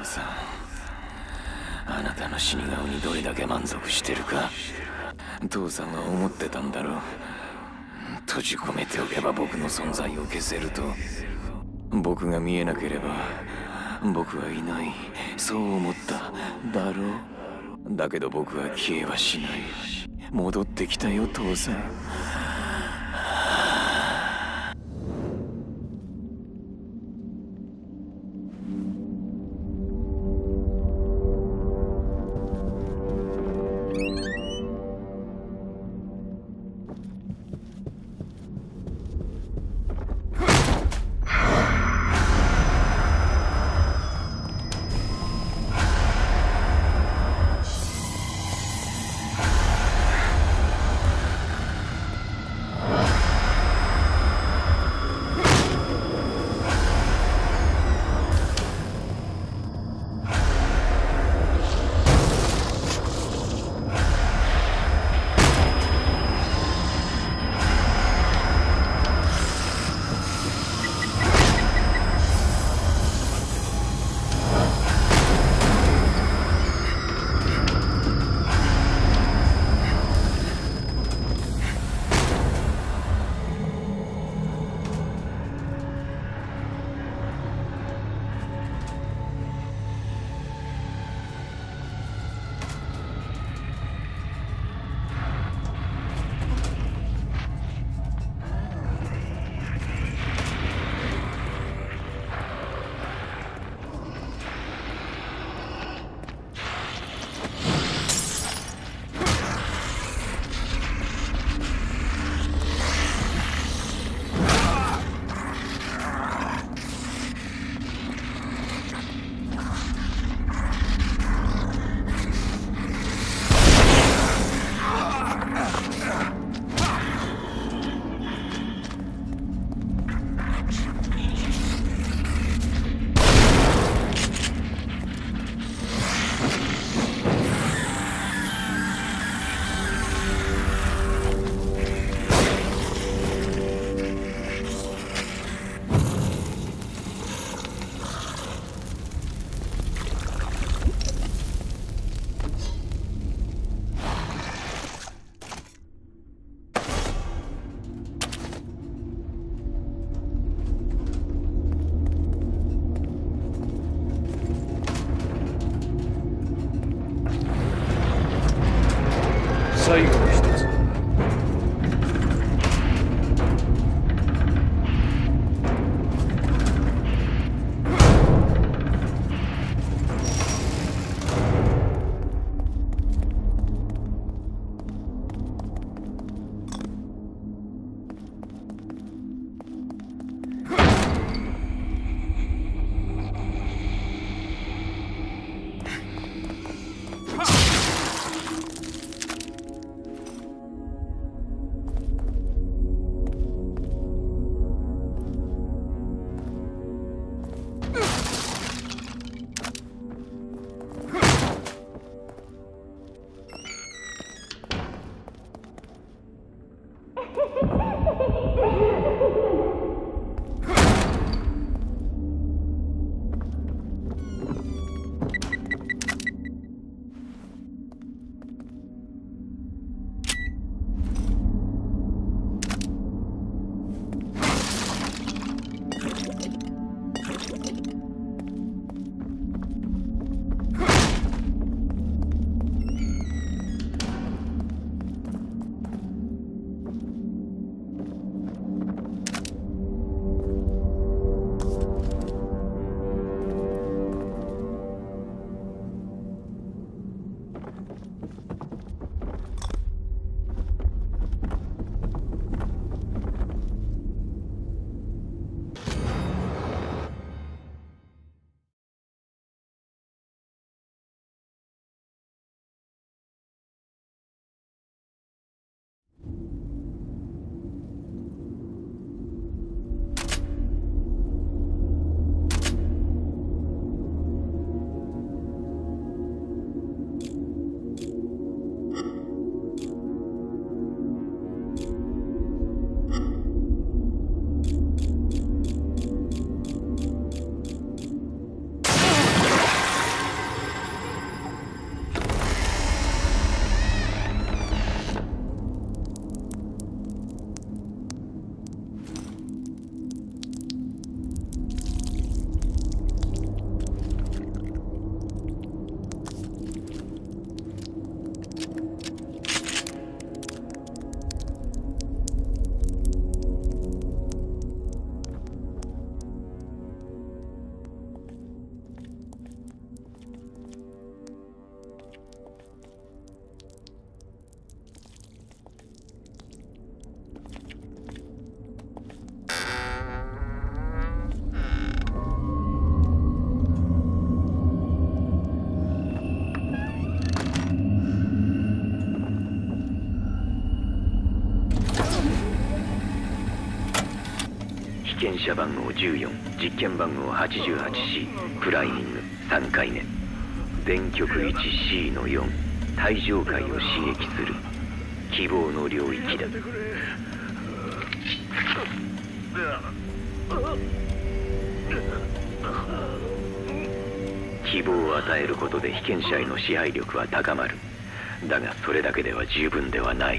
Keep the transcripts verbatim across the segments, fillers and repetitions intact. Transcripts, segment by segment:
さん、あなたの死に顔にどれだけ満足してるか父さんは思ってたんだろう。閉じ込めておけば僕の存在を消せると。僕が見えなければ僕はいない、そう思っただろう。だけど僕は消えはしない。戻ってきたよ父さん。 電車番号じゅうよん、実験番号 はちじゅうはちシー、プライミングさんかいめ。電極 いちシー のよん、体上界を刺激する希望の領域だ。希望を与えることで被験者への支配力は高まる。だがそれだけでは十分ではない。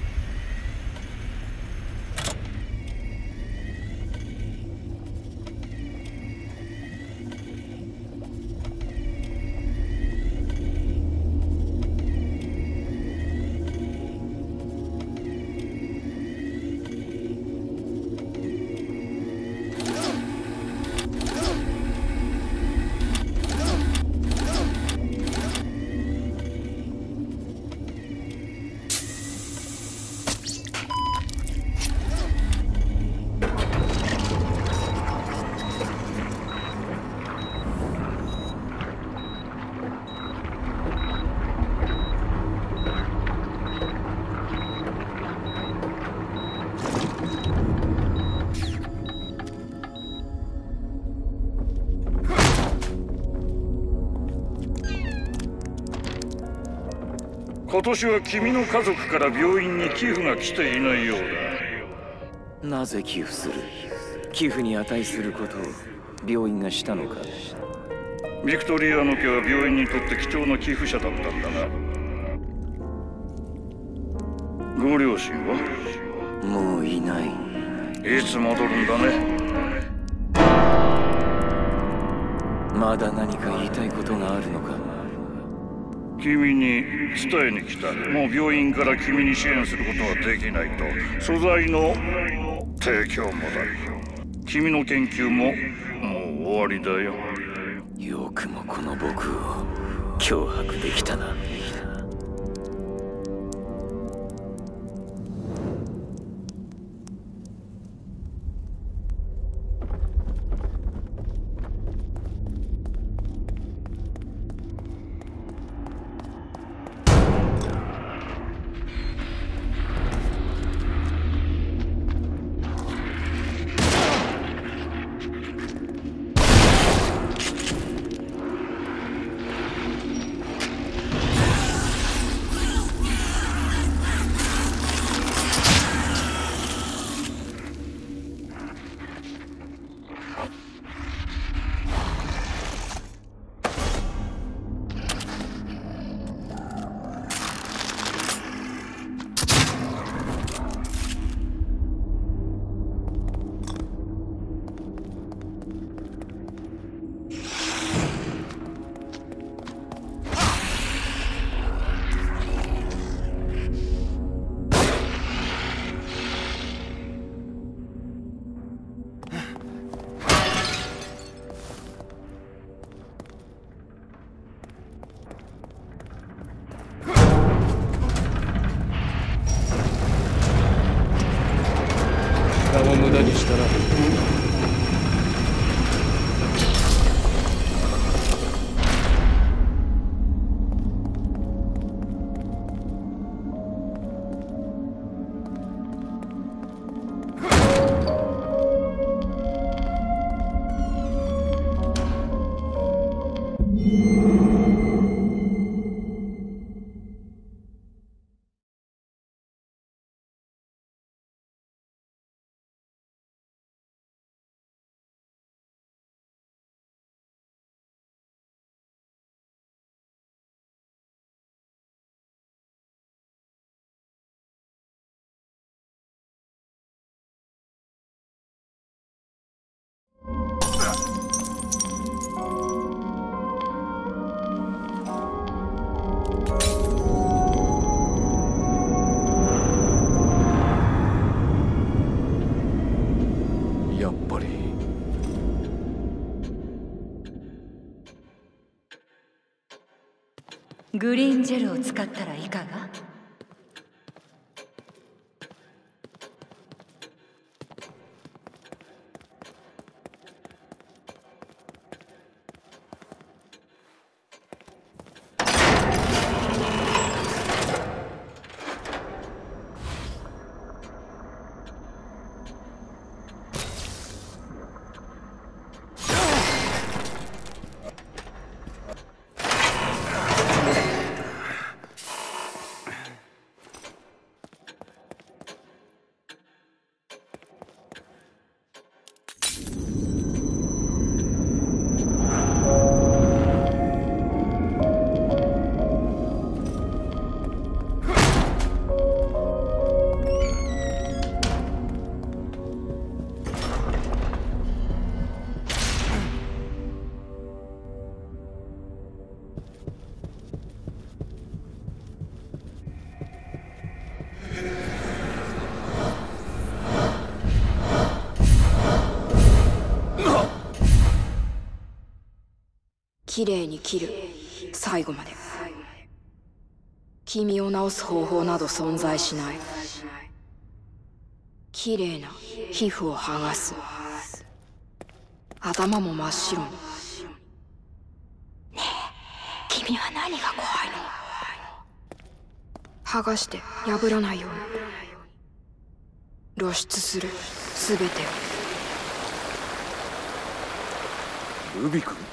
今年は君の家族から病院に寄付が来ていないようだ。 なぜ寄付する？寄付に値することを病院がしたのか。 ビクトリアの家は病院にとって貴重な寄付者だったんだが。ご両親は？ もういない。 いつ戻るんだね。 まだ何か言いたいことがあるのか。 君に伝えに来た。もう病院から君に支援することはできないと。素材の提供もだ。君の研究ももう終わりだよ。 よくもこの僕を脅迫できたな。 無駄にしたな。やっぱりグリーンジェルを使ったらいかが？ きれいに切る。最後まで。君を治す方法など存在しない。きれいな皮膚を剥がす。頭も真っ白に。ねえ、君は何が怖いの？剥がして破らないように露出する全てを。 ルビ君。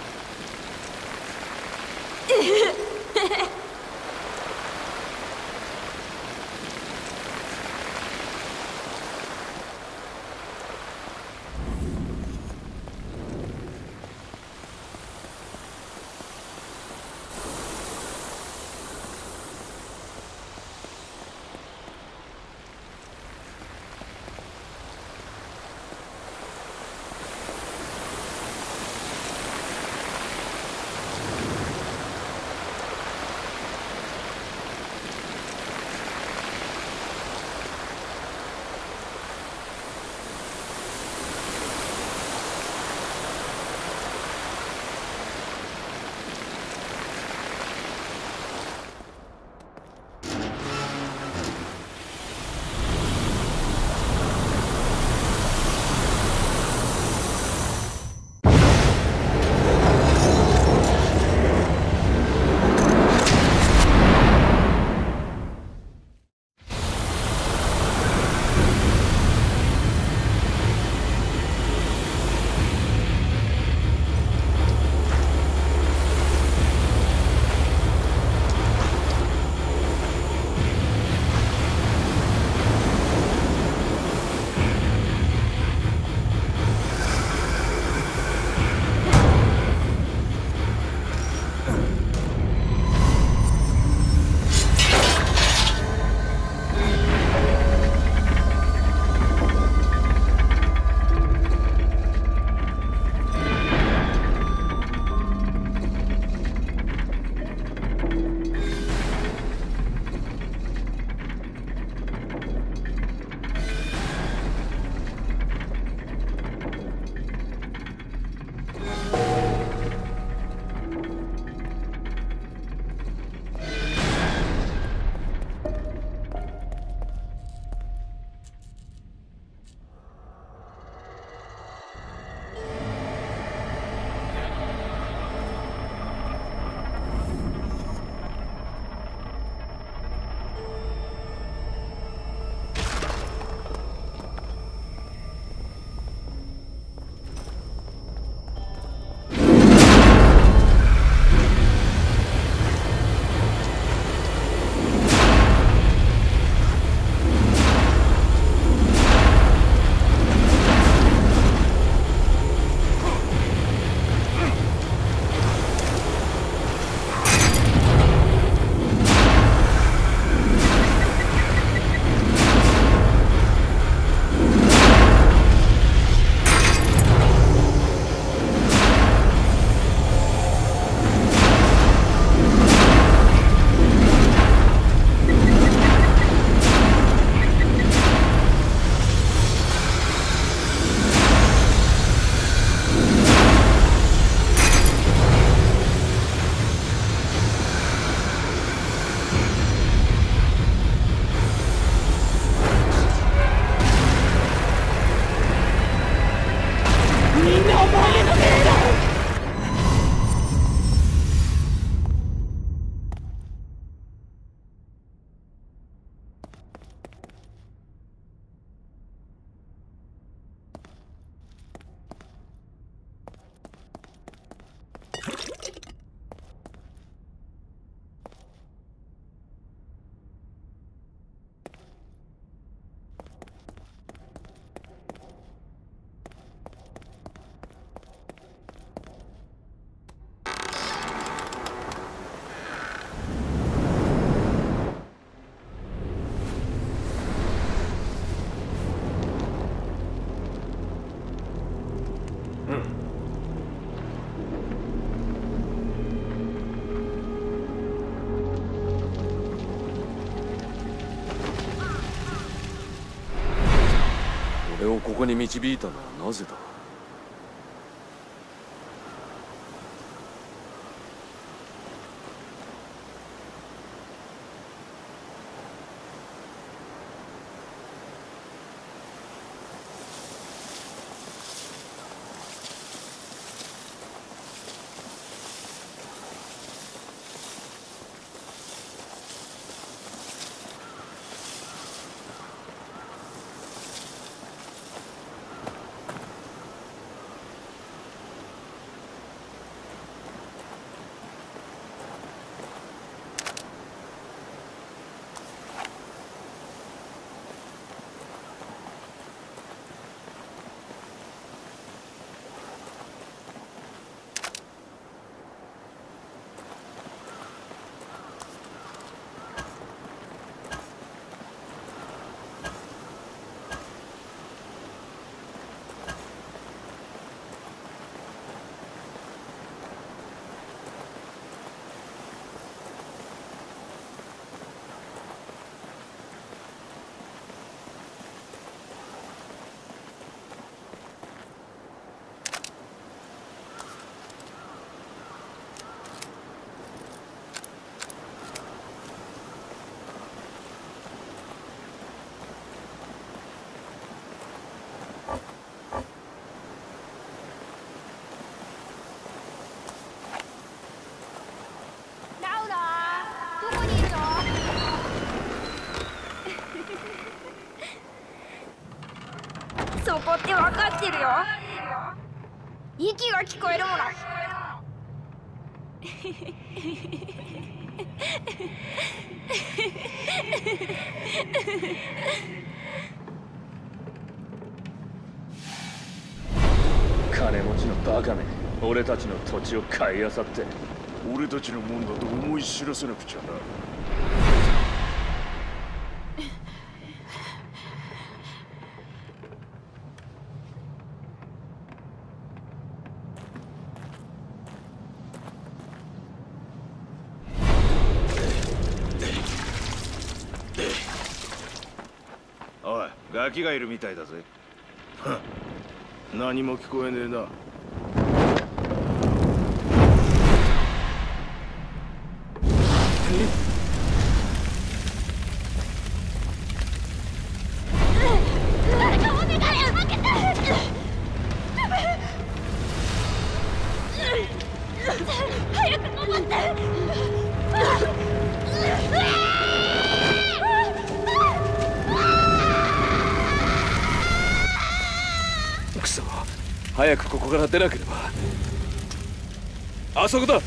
俺をここに導いたのはなぜだ？ きてるよ。息が聞こえるもの。 金持ちのバカめ、俺たちの土地を買い漁って。 俺たちのもんだと思い知らせなくちゃな。おい、ガキがいるみたいだぜ。何も聞こえねえな。 誰かお願い、開けて。早く登って。 くそ、早くここから出なければ。あそこだ。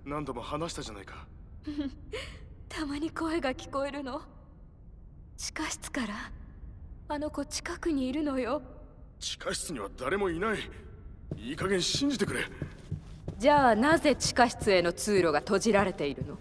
何度も話したじゃないか。 たまに声が聞こえるの。地下室から。あの子近くにいるのよ。 地下室には誰もいない。いい加減信じてくれ。 じゃあなぜ地下室への通路が閉じられているの？